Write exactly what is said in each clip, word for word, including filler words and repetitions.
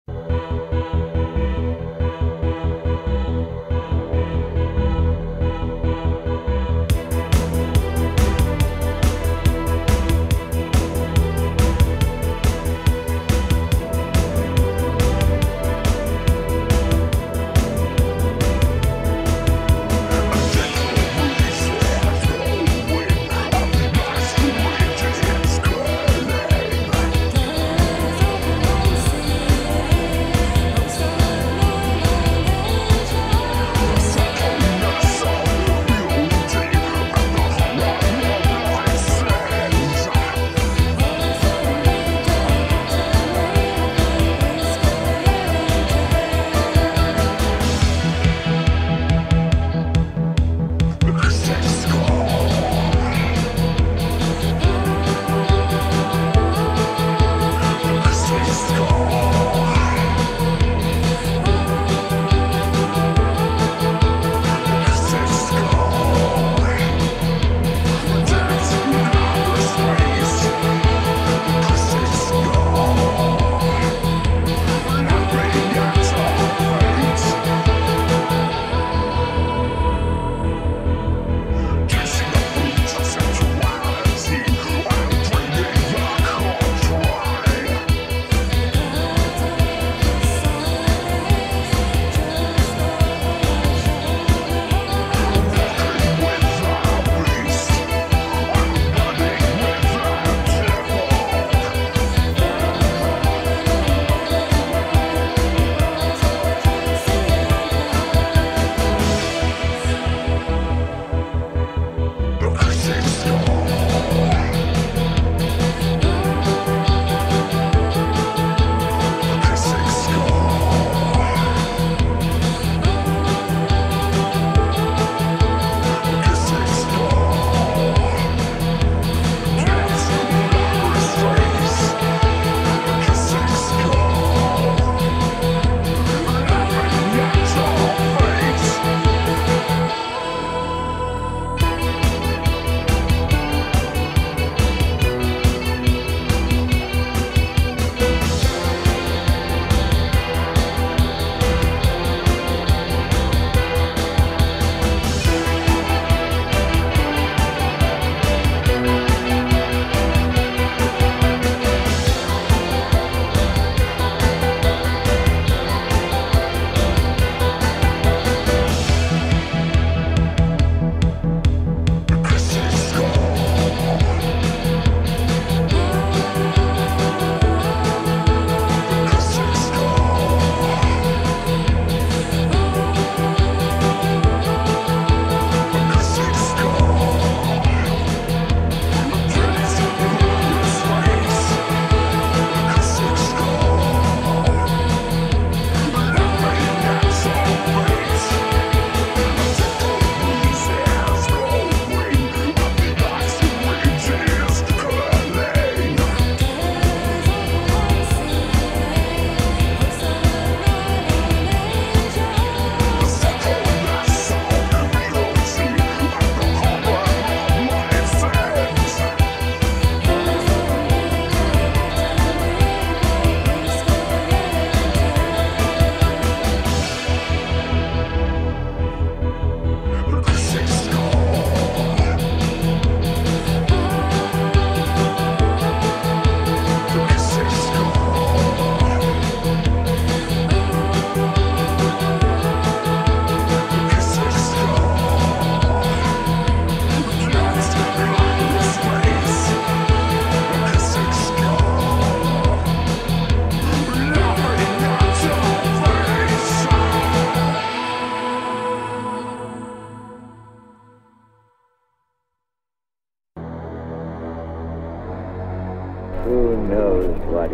Who knows what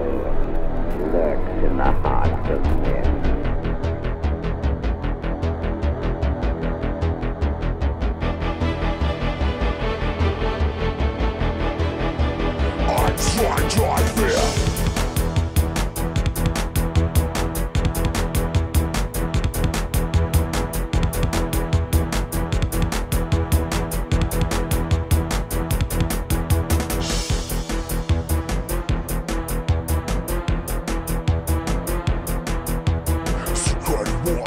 evil lurks in the hearts of men? I try, try fear.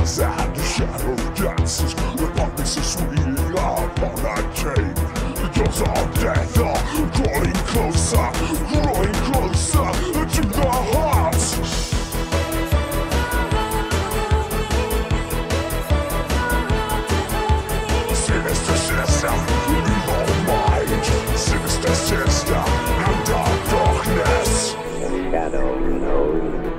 was and the shadow dances. The puppets are swinging up on that chain. The jaws of death are crawling closer, growing closer to the heart. Sinister sister, evil mind. Sinister sister, and dark darkness. The shadow knows.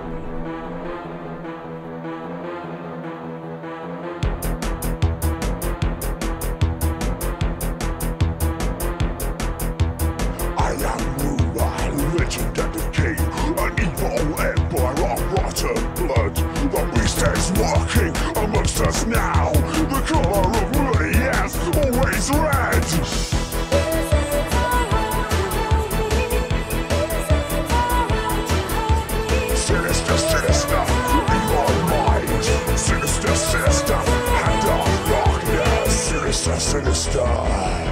I am Ruler, legend and decay, an evil empire of rotten blood. The beast is walking amongst us now. The color of blood is always red. Sinister sister, evil mind. Sinister sister, hand of darkness. Sinister sinister.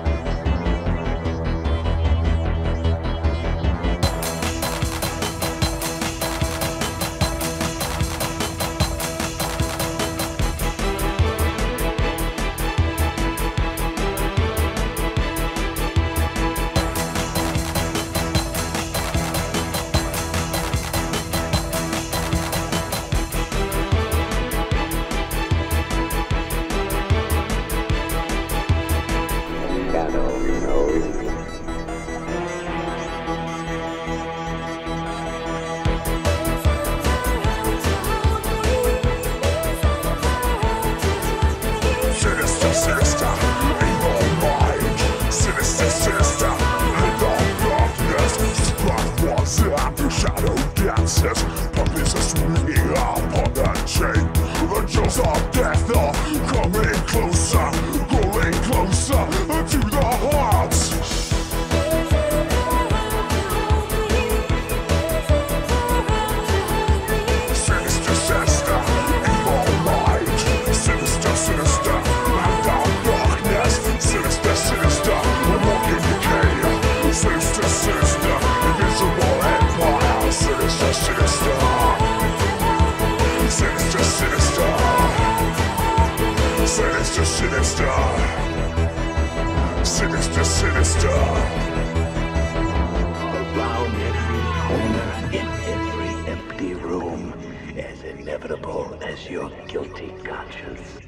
Shadow dances, puppies are swinging up on that chain. The jaws of death are coming closer, growing closer to the heart. Sinister sister, evil mind. Sinister sinister, and dark darkness. Sinister sinister, walking decay. Sinister sinister, invisible empire. Sinister sinister. Sinister sinister. Sinister sinister. Sinister sinister. Around every corner, in every empty room, as inevitable as your guilty conscience.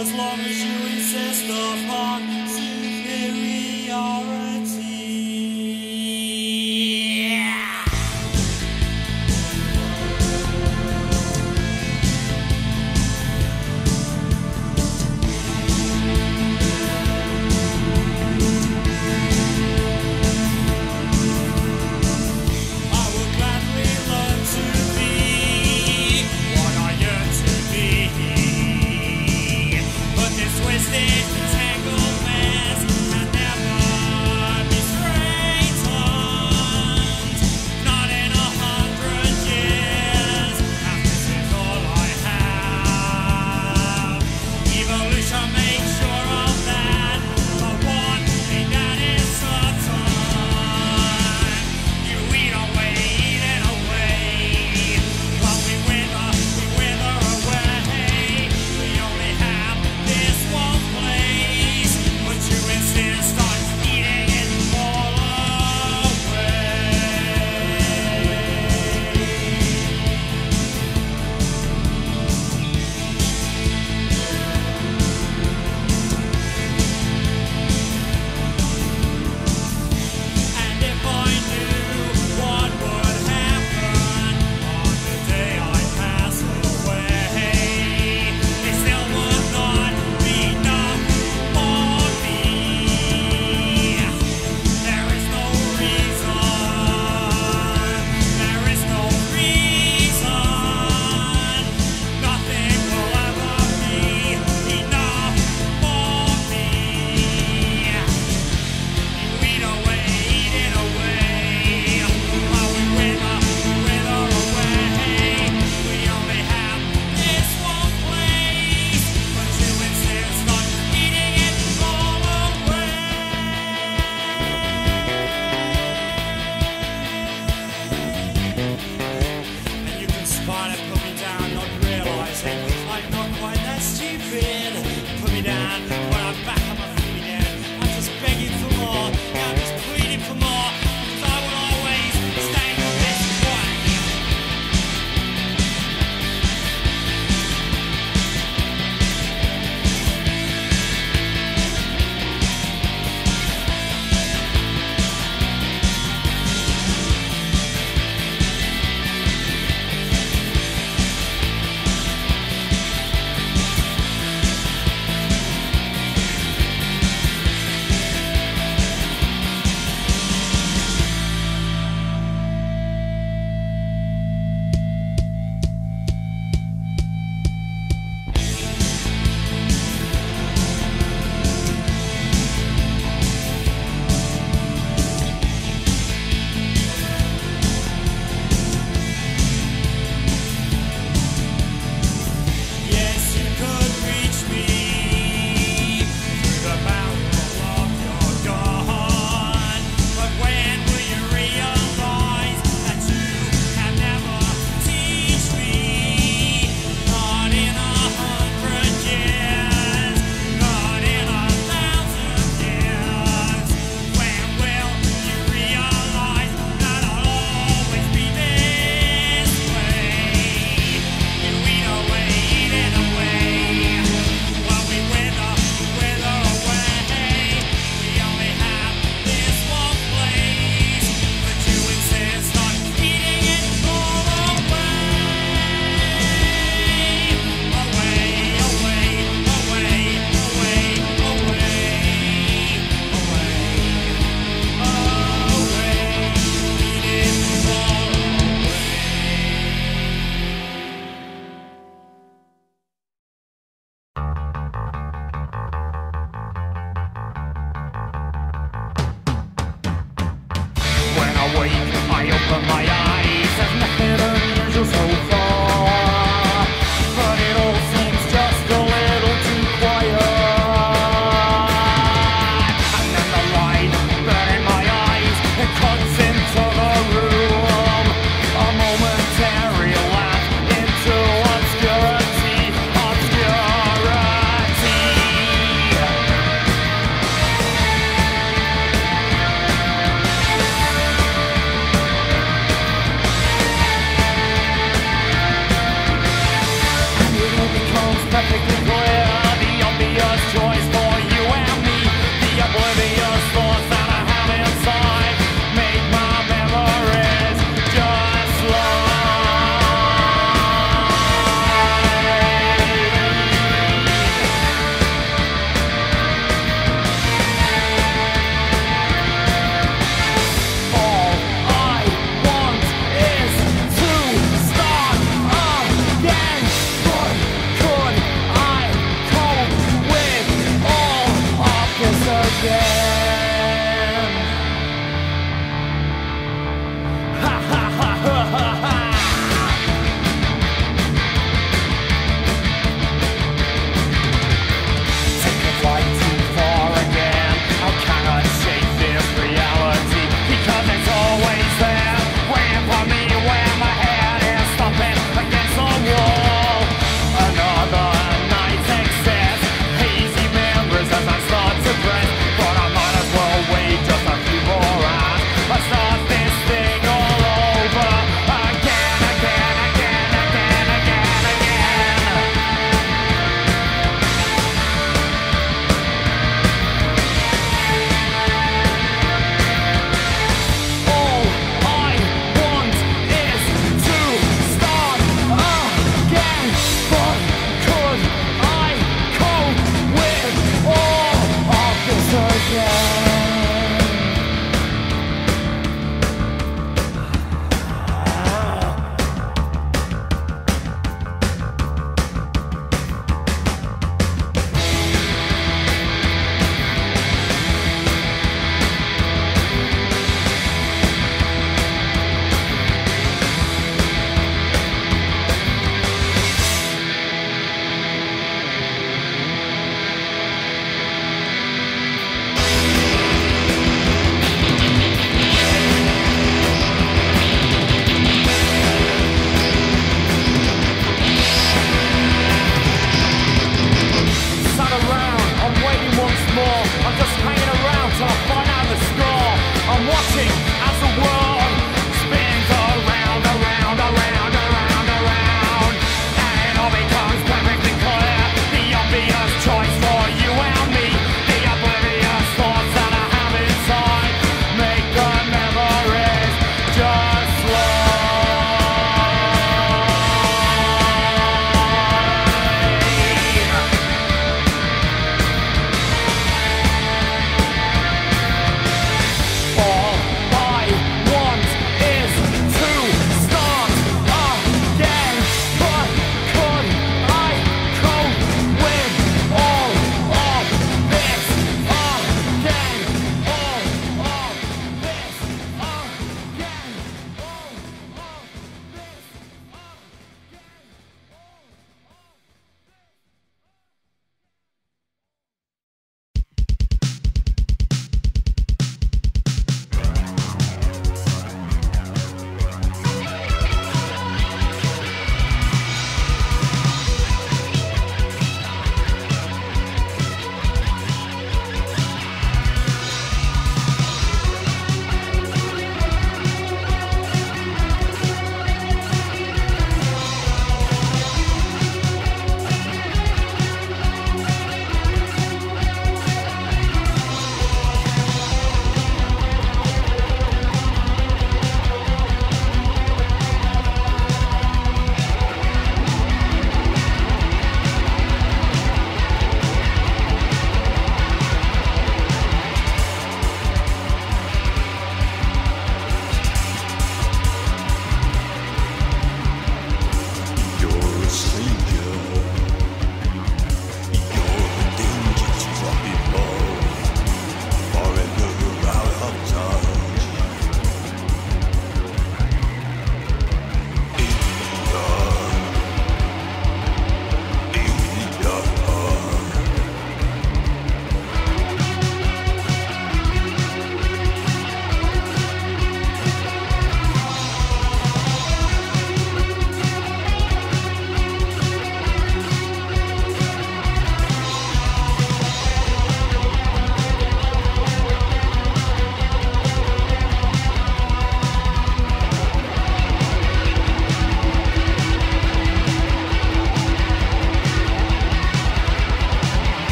as long as you insist upon superiority. Perfectly clear, the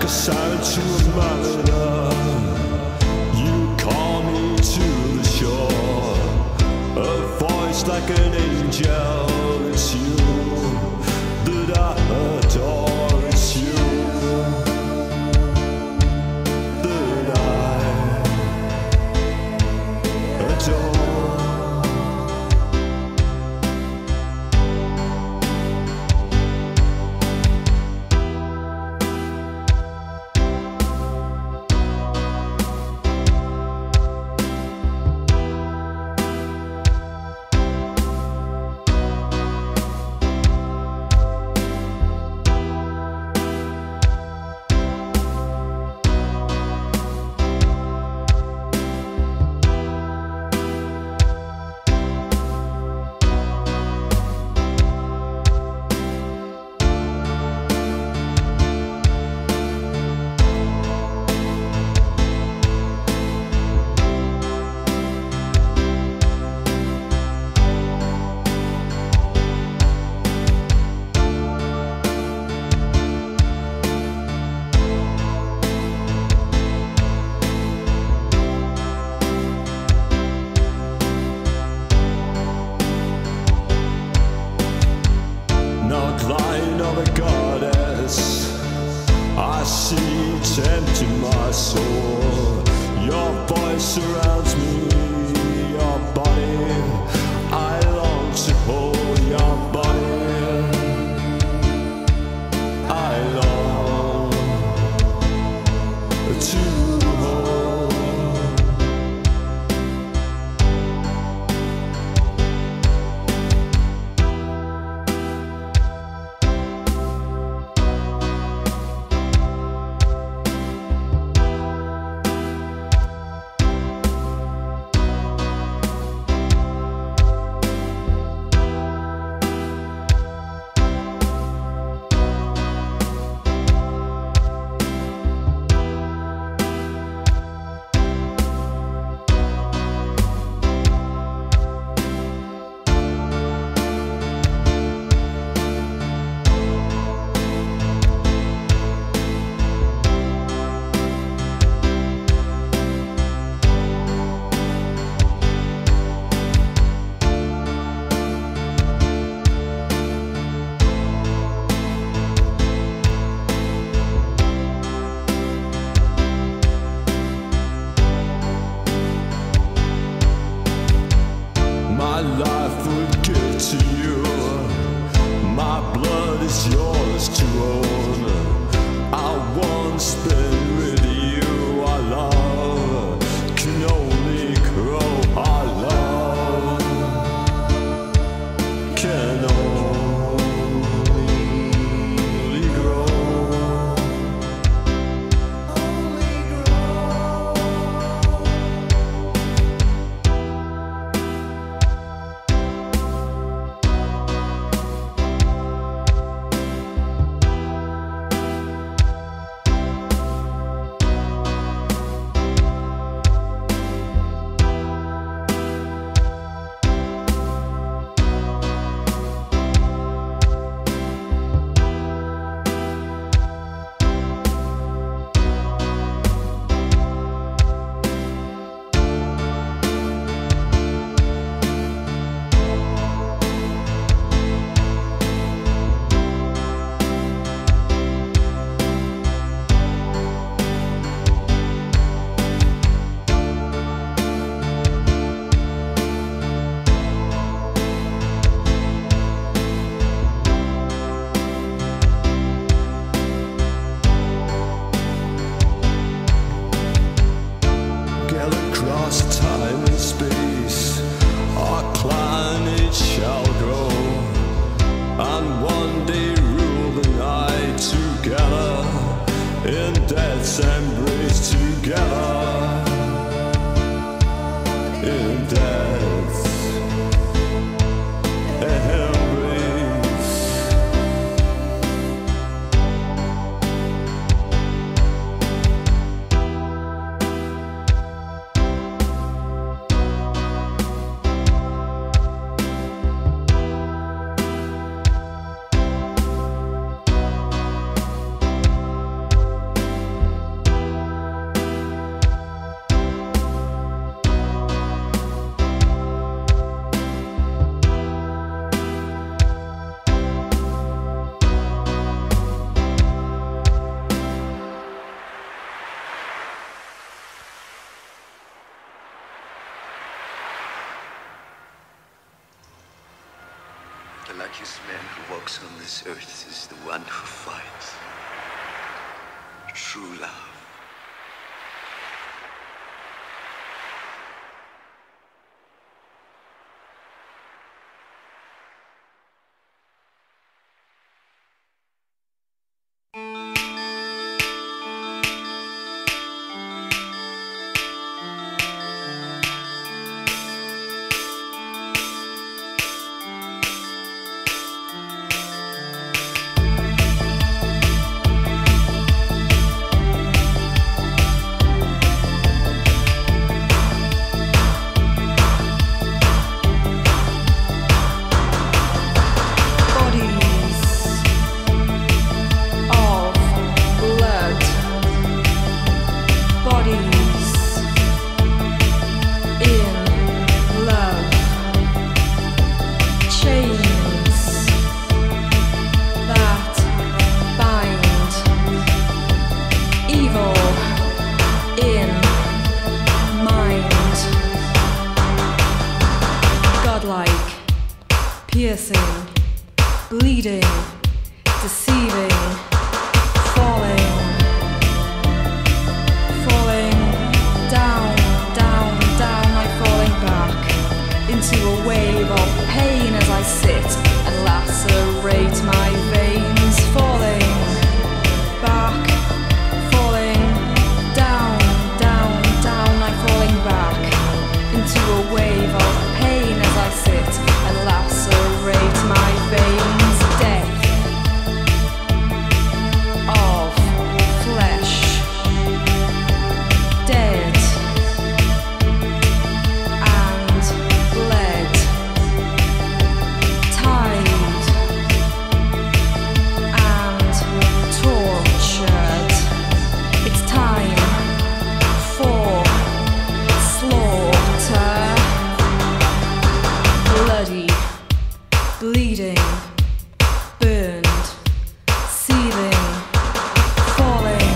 a siren to a monitor. You call me to the shore, a voice like an angel. It's you that I adore. It's you that I adore. Line of a goddess, I see tempting my soul. Your voice surrounds me, your body, I long to hold your body. I long to hold. My life would give to you. My blood is yours to own. I won't spend with you. Our love can only grow. Our love can only grow. Across time and space, our planet shall grow, and one day rule the night together, in death's embrace together, in death's embrace. walks on this earth is the one who finds true love. Piercing, bleeding, deceiving, falling, falling, down, down, down, I'm falling back into a wave of pain as I sit and lacerate my veins, falling back, falling, down, down, down, I'm falling back into a wave of pain as I sit and lacerate my veins, death of flesh, dead and bled, tied and tortured. It's time for slaughter. Bloody, bleeding, burned, seething, falling,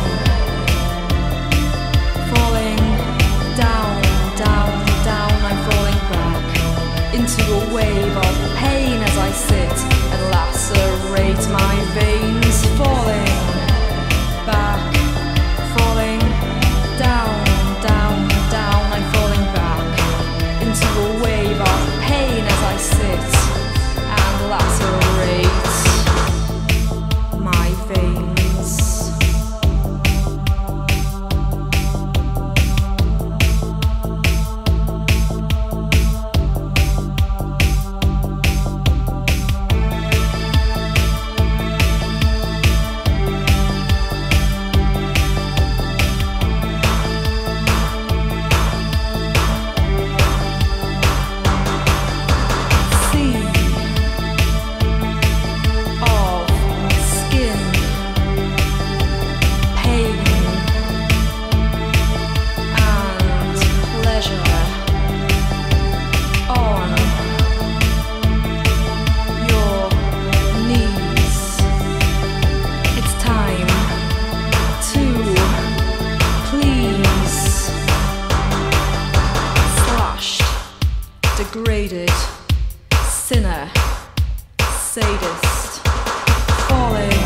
falling, down, down, down, I'm falling back into a wave of pain as I sit and lacerate my veins, falling back, falling, down, down, down, I'm falling back into a wave of pain as I sit and lacerate my veins. Degraded, sinner, sadist, falling,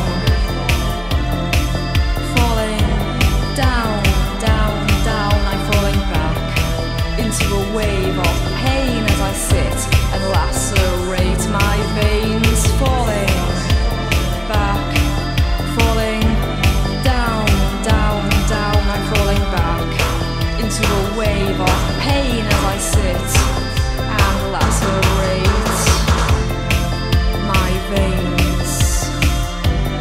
falling, down, down, down, I'm falling back into a wave of pain as I sit and lacerate my veins, falling back, falling, down, down, down, I'm falling back into a wave of pain as I sit and lacerate my veins.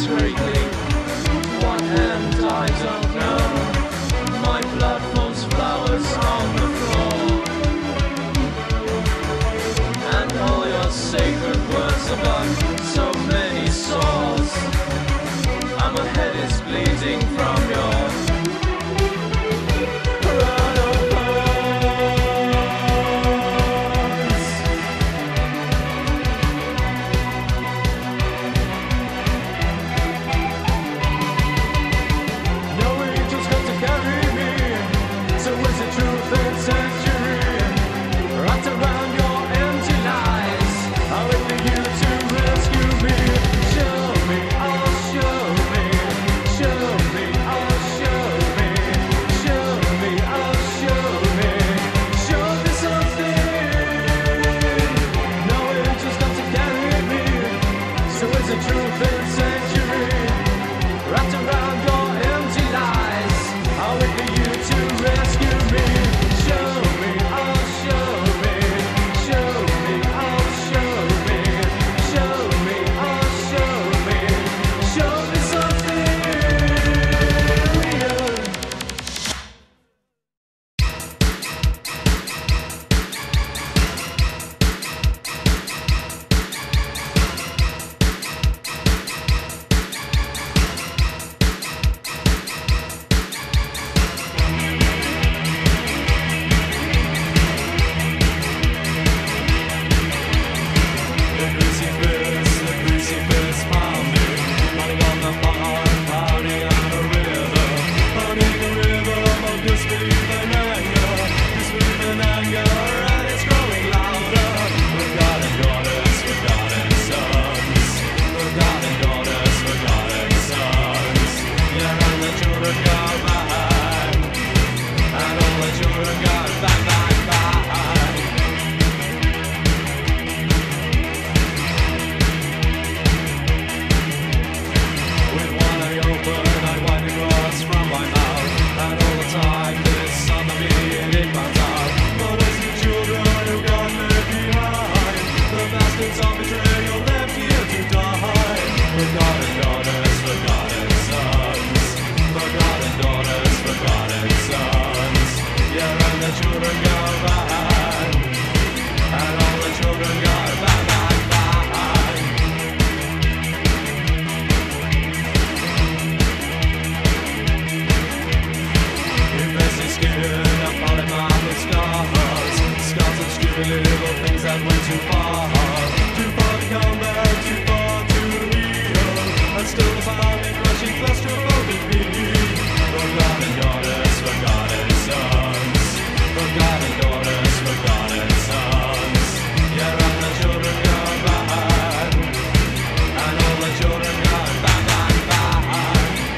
shakes greatly. What end I don't know. My blood falls flowers on the floor. And all your sacred words about so many sores. And my head is bleeding from your crown of thorns. No angels come to carry me. So is it truth and century? Wrapped around your empty lies. I'll wait for you to rescue me. Show me, I'll show me. Show me, I'll show me. Show me, I'll show me. Show me something. No angels come to carry me. So is it truth and century? Wrapped around your empty lies. I'll wait for you to rescue me. Show me, I'll show me. Show me, I'll show me. Show me, I'll show me. Show me something real. The greasy fist, the greasy fist pounding, pounding on the bar, pounding on the river, pounding the river of disbelief and anger, disbelief and anger, and it's growing louder. Forgotten daughters, forgotten sons, forgotten daughters, forgotten sons. Yeah, and the children got back, and all the children got back, back, back. With one eye open, I wind across from my mouth. And all the time this on the beat, it comes out. But it's the children who got left behind. The bastards of betrayal left here to die. Forgotten daughters, forgotten sons. Forgotten daughters, forgotten sons. Yeah, and the children got back. And all the children got back, back, back. Investing skin, I'm falling out with scars. Scars obscure little things that went too far. Too far to come back, too far to heal. And still found in crushing claustrophobic beat. Forgotten daughters, forgotten sons. Forgotten daughters, forgotten sons. Yeah, and the children got back. And all the children got back, back, back.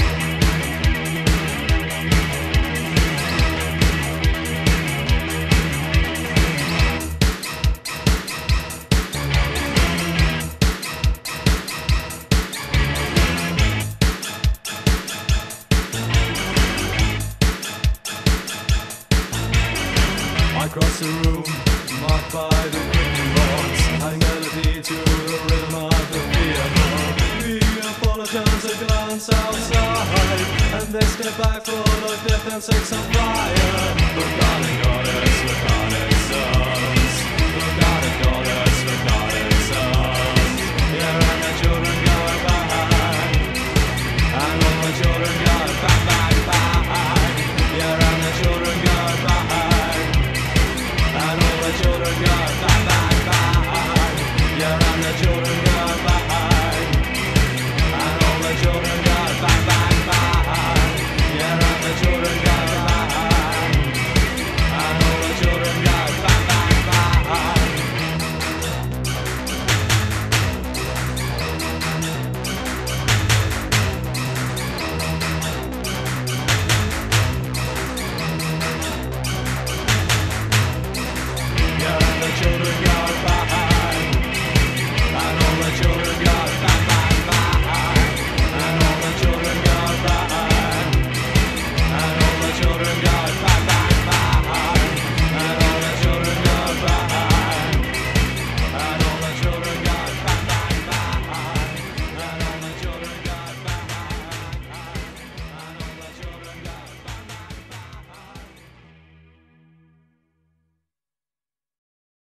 I cross the room, marked by the creaking boards, adding melody to the rhythm of the vehicle. The Neapolitans a glance outside, and they step back full of death and sex and fire. Forgotten daughters, forgotten